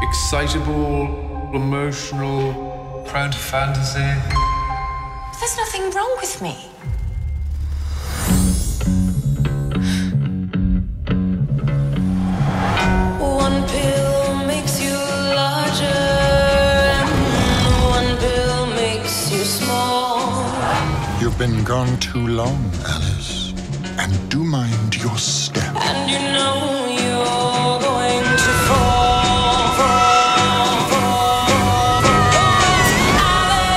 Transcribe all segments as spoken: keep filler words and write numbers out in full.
excitable, emotional, prone to fantasy. There's nothing wrong with me. One pill makes you larger, and one pill makes you small. You've been gone too long, Alice. And do mind your step. And you know you're going to fall, fall, fall, fall.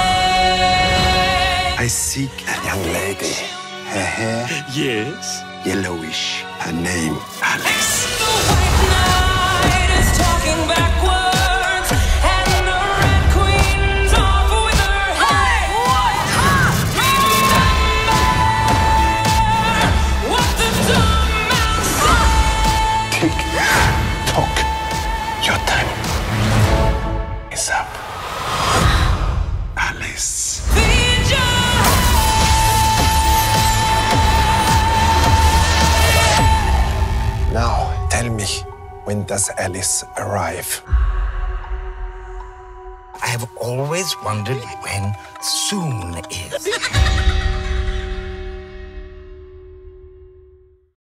I seek a young lady. Her hair? Yes. Yellowish. Her name, Alice. The white knight is talking backwards, and the red queen's off with her head. What? Remember what the dumb man said. Tick tock. Your time is up. Alice. Feed your Now, tell me, when does Alice arrive? I have always wondered when soon is.